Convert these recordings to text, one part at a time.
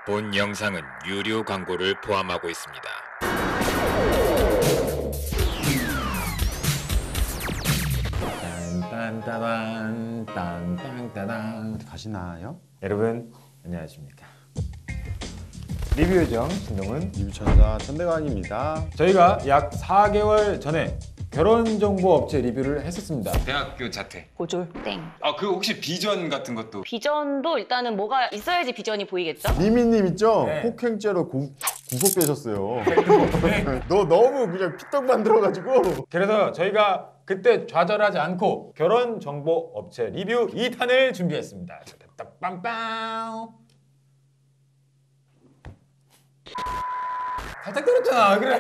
본 영상은 유료 광고를 포함하고 있습니다. 딴딴따단 딴딴따단 가시나요? 여러분 안녕하십니까. 리뷰 요정 신동은 리뷰천사 천대관입니다. 저희가 약 4개월 전에 결혼정보업체 리뷰를 했었습니다. 대학교 자퇴. 고졸 땡. 그 혹시 비전 같은 것도? 비전도 일단은 뭐가 있어야지 비전이 보이겠죠? 미미님 있죠? 네. 폭행죄로 구속되셨어요. 너 너무 그냥 피떡 만들어가지고. 그래서 저희가 그때 좌절하지 않고 결혼정보업체 리뷰 2탄을 준비했습니다. 빰빰. 살짝 떨었잖아. 그래.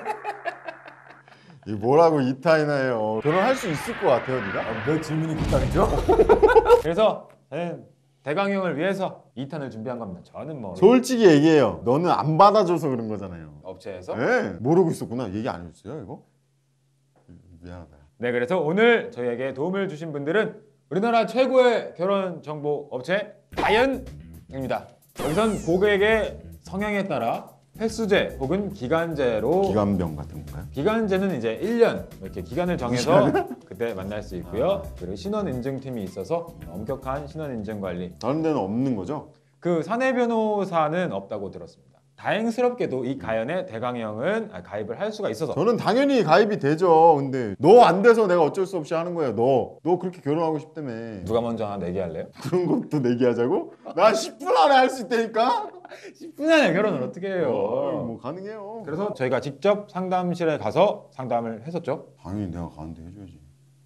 이 뭐라고 2탄이나 해요. 결혼할 수 있을 것 같아요, 네가? 왜 질문이 급하죠? 그래서 저는 대강형을 위해서 2탄을 준비한 겁니다. 저는 뭐 솔직히 얘기해요. 너는 안 받아줘서 그런 거잖아요. 업체에서 네, 모르고 있었구나. 얘기 안 해줬어요, 이거? 미안하다. 네, 그래서 오늘 저희에게 도움을 주신 분들은 우리나라 최고의 결혼 정보 업체 다이언입니다. 여기선 고객의 성향에 따라 횟수제 혹은 기간제로 기관병 같은 건가요? 기간제는 이제 1년 이렇게 기간을 정해서 그때 만날 수 있고요. 그리고 신원 인증팀이 있어서 엄격한 신원 인증 관리. 다른 데는 없는 거죠? 그 사내 변호사는 없다고 들었습니다. 다행스럽게도 이 가연의 대강형은 가입을 할 수가 있어서 저는 당연히 가입이 되죠. 근데 너 안 돼서 내가 어쩔 수 없이 하는 거예요. 너 그렇게 결혼하고 싶다며. 누가 먼저 하나 내기할래요? 그런 것도 내기하자고? 나 10분 안에 할 수 있다니까? 10분 안에 결혼을 어떻게 해요? 뭐 가능해요. 그래서 저희가 직접 상담실에 가서 상담을 했었죠. 당연히 내가 가는데 해줘야지.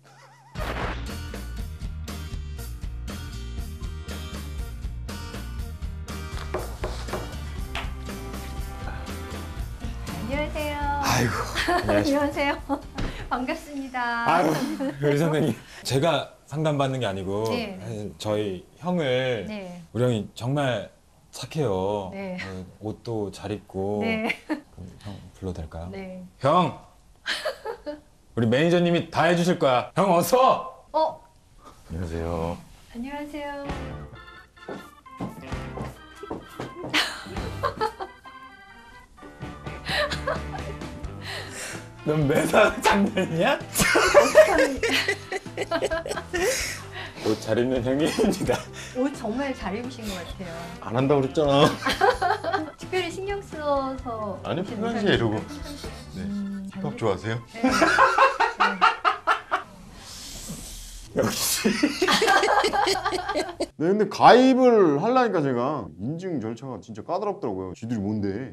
안녕하세요. 아이고, 안녕하세요. 반갑습니다. 아유, 우리 선생님. 제가 상담받는 게 아니고 네. 저희 형을 네. 우리 형이 정말 착해요. 네. 옷도 잘 입고. 네. 그럼 형 불러도 될까요? 네. 형! 우리 매니저님이 다 해주실 거야. 형 어서! 안녕하세요. 안녕하세요. 넌 매사 장난이야? 옷 잘 입는 형님입니다. 옷 정말 잘 입으신 것 같아요. 안 한다고 그랬잖아. 특별히 신경 써서. 아니, 입으신 평상시에 이러고. 평상시에. 네. 잘 힙합 좋아하세요? 네. 역시. 네, 근데 가입을 하려니까 제가 인증 절차가 진짜 까다롭더라고요. 지들이 뭔데?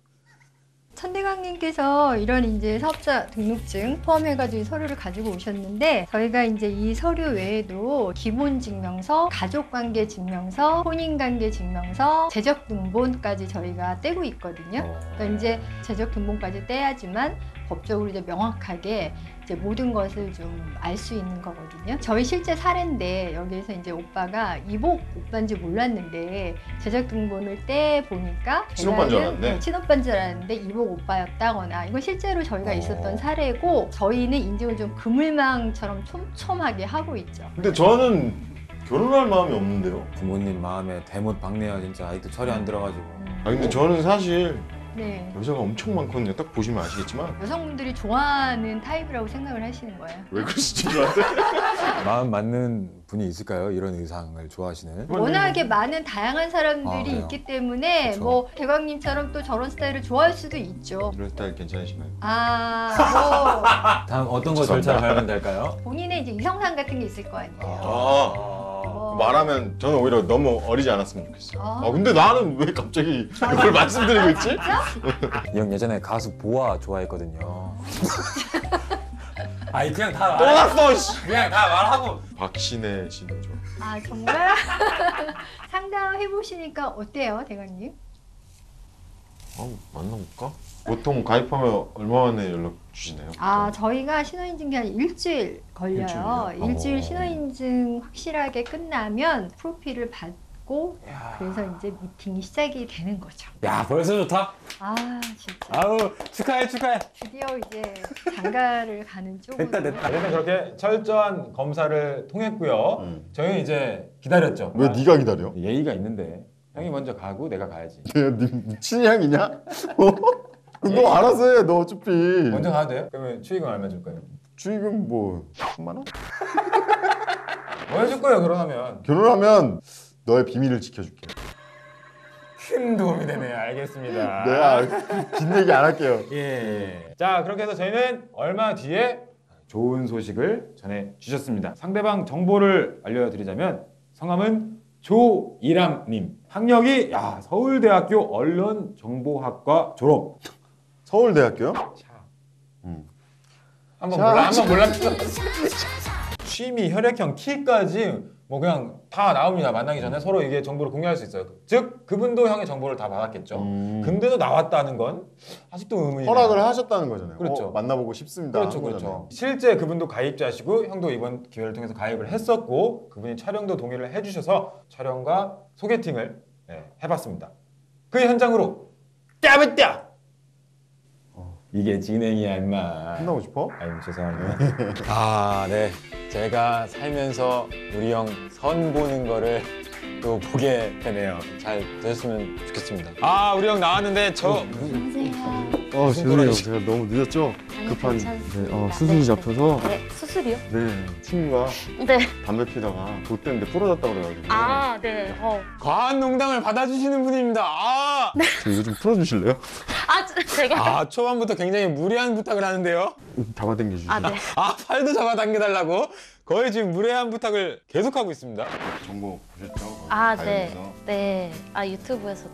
천대강님께서 이런 이제 사업자 등록증 포함해가지고 서류를 가지고 오셨는데 저희가 이제 이 서류 외에도 기본증명서, 가족관계 증명서, 혼인관계 증명서, 재적등본까지 저희가 떼고 있거든요. 그러니까 이제 재적등본까지 떼야지만 법적으로 이제 명확하게 이제 모든 것을 좀 알 수 있는 거거든요. 저희 실제 사례인데 여기에서 이제 오빠가 이복 오빠인지 몰랐는데 재적등본을 떼 보니까 친오빠인 줄 알았네. 친오빠인 줄 알았는데 이복 오빠였다거나 이건 실제로 저희가 있었던 사례고 저희는 인증을 좀 그물망처럼 촘촘하게 하고 있죠. 근데 저는 결혼할 마음이 없는데요. 부모님 마음에 대못 박네요. 진짜 아직도 철이 안 들어가지고. 아 근데 저는 사실 네. 여자가 엄청 많거든요. 딱 보시면 아시겠지만. 여성분들이 좋아하는 타입이라고 생각을 하시는 거예요. 왜 그러시지 저한테? 마음 맞는 분이 있을까요? 이런 의상을 좋아하시는? 워낙에 많은 다양한 사람들이 그래요? 있기 때문에 그쵸. 뭐 대광님처럼 또 저런 스타일을 좋아할 수도 있죠. 이런 스타일 괜찮으신가요? 다음 어떤 거 죄송합니다. 절차를 밟으면 될까요? 뭐 본인의 이제 이성상 같은 게 있을 거 아니에요. 말하면 저는 오히려 너무 어리지 않았으면 좋겠어요. 아. 근데 나는 왜 갑자기 이걸 말씀드리고 있지? 이 형 예전에 가수 보아 좋아했거든요. 아니 그냥 다 또 났어! 씨. 그냥 다 말하고. 박신혜 씨는 좀. 아 정말? 상담해 보시니까 어때요, 대광님? 만나볼까? 보통 가입하면 얼마 만에 연락 주시나요? 아 저희가 신혼인증 기한 일주일 걸려요. 일주일이요? 일주일 신혼인증 확실하게 끝나면 프로필을 받고 그래서 이제 미팅이 시작이 되는 거죠. 야 벌써 좋다. 아 진짜 아우 축하해 축하해. 드디어 이제 장가를 가는 쪽으로. 됐다. 그래서 그렇게 철저한 검사를 통했고요. 저희는 이제 기다렸죠. 왜 네가 기다려? 예의가 있는데 형이 먼저 가고 내가 가야지. 내가 네 미친 향이냐? 너 알아서 해. 너 어차피. 먼저 가도 돼요? 그러면 추위금 얼마 줄 거예요? 주의금 뭐 3만 원? 뭐 해줄 거예요 그러면? 결혼하면 너의 비밀을 지켜줄게. 큰 도움이 되네요. 알겠습니다. 내가 긴 얘기 안 할게요. 예. 자 그렇게 해서 저희는 얼마 뒤에 좋은 소식을 전해 주셨습니다. 상대방 정보를 알려드리자면 성함은 조이람님. 학력이 서울대학교 언론정보학과 졸업. 서울대학교요? 한번 자, 몰랐어. 취미, 혈액형, 키까지 뭐 그냥 다 나옵니다. 만나기 전에 서로 이게 정보를 공유할 수 있어요. 즉 그분도 형의 정보를 다 받았겠죠. 근데도 나왔다는 건 아직도 의문이네요. 허락을 하셨다는 거잖아요. 그렇죠. 만나보고 싶습니다. 그렇죠, 한 그렇죠. 거잖아요. 실제 그분도 가입자시고 형도 이번 기회를 통해서 가입을 했었고 그분이 촬영도 동의를 해주셔서 촬영과 소개팅을 해봤습니다. 그 현장으로 까불다. 이게 진행이야 임마. 끝나고 싶어? 아유 죄송합니다. 네. 제가 살면서 우리 형 선 보는 거를 또 보게 되네요. 잘 되셨으면 좋겠습니다. 우리 형 나왔는데 안녕하세요. 죄송해요. 제가 너무 늦었죠? 급한 괜찮습니다. 수술이 잡혀서 네, 수술이요? 네 친구가 네. 담배 피다가 돛대인데 부러졌다고 그래가지고 아, 네. 과한 농담을 받아주시는 분입니다. 저 이거 좀 풀어주실래요? 제가. 초반부터 굉장히 무리한 부탁을 하는데요. 잡아당겨 주시죠. 아, 네. 팔도 잡아당겨달라고 거의 지금 무례한 부탁을 계속하고 있습니다. 정보 보셨죠? 아, 네. 가요에서. 네. 유튜브에서도.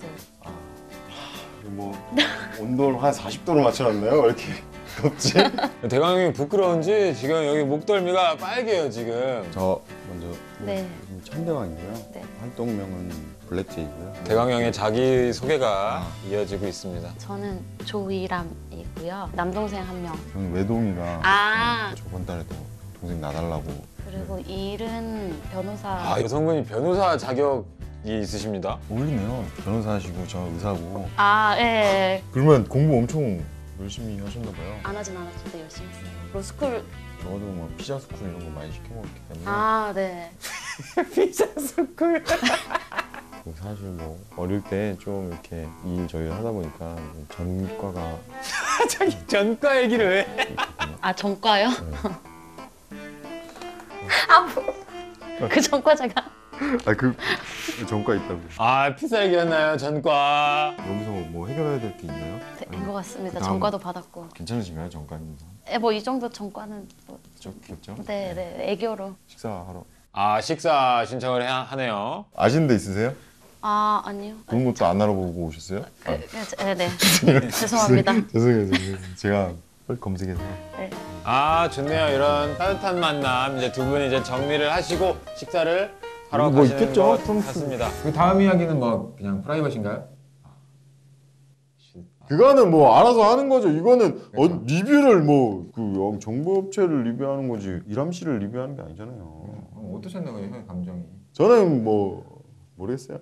뭐 온도를 한 40도로 맞춰놨나요? 왜 이렇게 덥지? 대강 형이 부끄러운지 지금 여기 목덜미가 빨개요 지금. 저 먼저 네. 천대왕이고요. 네. 활동명은 블랙제이고요. 대강 형의 자기 소개가 이어지고 있습니다. 저는 조이람이고요. 남동생 한 명. 저는 외동이가 저번 달에도 동생 나달라고. 그리고 일은 변호사. 여성분이 변호사 자격이 있으십니다. 어울리네요. 변호사시고 저 의사고. 예. 그러면 공부 엄청 열심히 하셨나 봐요. 안 하진 않았는데 열심히 했어요. 로스쿨. 저도 뭐 피자 스쿨 이런 거 많이 시켜먹었기 때문에 네. 피자 스쿨. 사실 뭐 어릴 때 좀 이렇게 일 저희를 하다 보니까 전과가 자기 전과 얘기를 해. 전과요? 그 전과 제가. 그 전과 있다고. 피자 얘기였나요 전과. 여기서 뭐 해결해야 될 게 있나요? 네, 된 것 같습니다. 그다음- 전과도 받았고. 괜찮으신가요 전과는? 뭐 이 정도 전과는 뭐. 좋겠죠? 네. 애교로. 식사하러. 식사 신청을 하네요. 아시는 데 있으세요? 아니요. 그런 것도 안 알아보고 오셨어요? 네. 죄송합니다. 죄송해요. 제가 빨리 검색해서. 네. 좋네요. 이런 따뜻한 만남 이제 두 분이 이제 정리를 하시고 식사를 하러 뭐 가시는 있겠죠? 것 같습니다. 그 다음 이야기는 뭐 그냥 프라이빗인가요? 그거는 뭐 알아서 하는 거죠. 이거는 리뷰를 뭐 그 정보업체를 리뷰하는 거지 이람 씨를 리뷰하는 게 아니잖아요. 어떠셨나요, 형의 감정이? 저는 뭐 모르겠어요.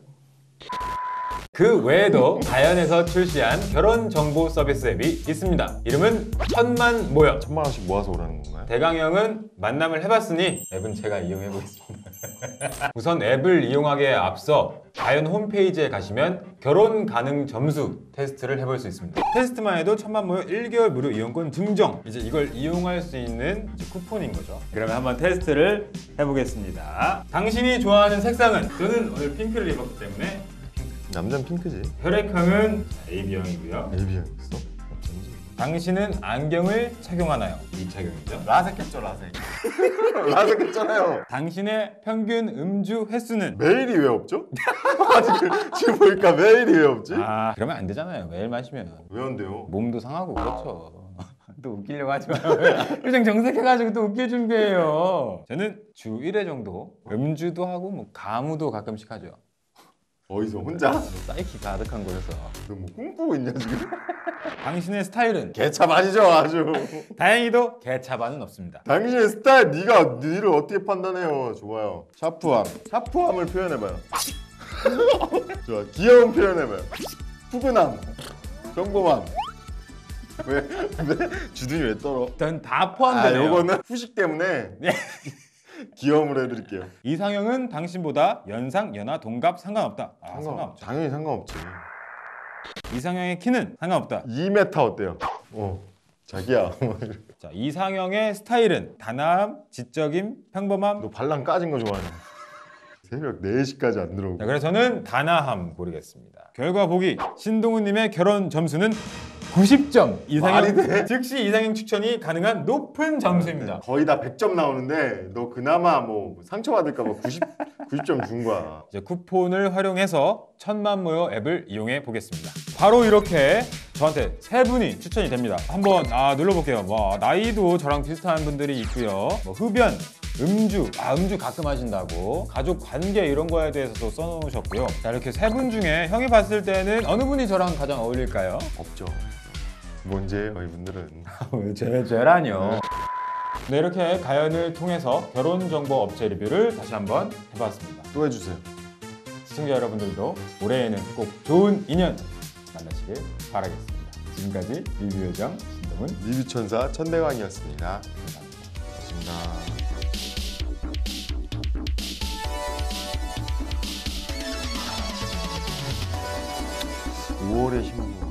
그 외에도 자연에서 출시한 결혼 정보 서비스 앱이 있습니다. 이름은 천만 모여. 1,000만 원씩 모아서 오라는 건가요? 대강형은 만남을 해봤으니 앱은 제가 이용해 보겠습니다. 우선 앱을 이용하기에 앞서 자연 홈페이지에 가시면 결혼 가능 점수 테스트를 해볼 수 있습니다. 테스트만 해도 천만 모여 1개월 무료 이용권 증정. 이제 이걸 이용할 수 있는 이제 쿠폰인 거죠. 그러면 한번 테스트를 해보겠습니다. 당신이 좋아하는 색상은? 저는 오늘 핑크를 입었기 때문에 남자는 핑크지. 혈액형은 AB형이고요. AB형 있어? 어쩐지. 당신은 안경을 착용하나요? 이착용이죠. 라섹했죠 라섹. 라섹했잖아요. 당신의 평균 음주 횟수는? 메일이 왜 없죠? 지금 보니까 메일이 왜 없지? 그러면 안 되잖아요. 매일 마시면 왜 안 돼요? 몸도 상하고 그렇죠. 또 웃기려고 하지 마요. 표정 정색해가지고 또 웃길 준비해요. 저는 주 1회 정도 음주도 하고 뭐 가무도 가끔씩 하죠. 어디서 혼자? 사이키 가득한 곳에서. 너 뭐 꿈꾸고 있냐 지금? 당신의 스타일은? 개차 아니죠 아주. 다행히도 개차반은 없습니다. 당신의 스타일 네가 니를 어떻게 판단해요? 좋아요. 샤프함을 표현해봐요. 좋아. 귀여운 표현해봐요. 푸근함, 평범함. 왜 주둥이 왜 떨어? 전 다 포함되네요. 요거는 후식 때문에 귀여움으로 해드릴게요. 이상형은 당신보다 연상, 연하, 동갑 상관없다. 상관없죠. 당연히 상관없지. 이상형의 키는 상관없다. 2m 어때요? 자기야. 자, 이상형의 스타일은 단아함, 지적임, 평범함. 너 발랑 까진 거 좋아하네. 새벽 4시까지 안 들어오고. 자, 그래서 저는 단아함 고르겠습니다. 결과 보기 신동훈님의 결혼 점수는 90점. 말이 돼? 즉시 이상형 추천이 가능한 높은 점수입니다. 거의 다 100점 나오는데 너 그나마 뭐 상처받을까 봐 90점 준 거야. 이제 쿠폰을 활용해서 천만 모여 앱을 이용해 보겠습니다. 바로 이렇게 저한테 세 분이 추천이 됩니다. 한번 눌러볼게요. 뭐 나이도 저랑 비슷한 분들이 있고요. 뭐 흡연, 음주, 음주 가끔 하신다고, 가족 관계 이런 거에 대해서도 써놓으셨고요. 자, 이렇게 세 분 중에 형이 봤을 때는 어느 분이 저랑 가장 어울릴까요? 없죠. 뭔지예요, 이분들은. 제라뇨. 네, 이렇게 가연을 통해서 결혼정보 업체 리뷰를 다시 한번 해봤습니다. 또 해주세요. 시청자 여러분들도 올해에는 꼭 좋은 인연 만나시길 바라겠습니다. 지금까지 리뷰 요정 신동훈 리뷰천사 천대광이었습니다. 감사합니다. 고맙습니다. 5월의 신부.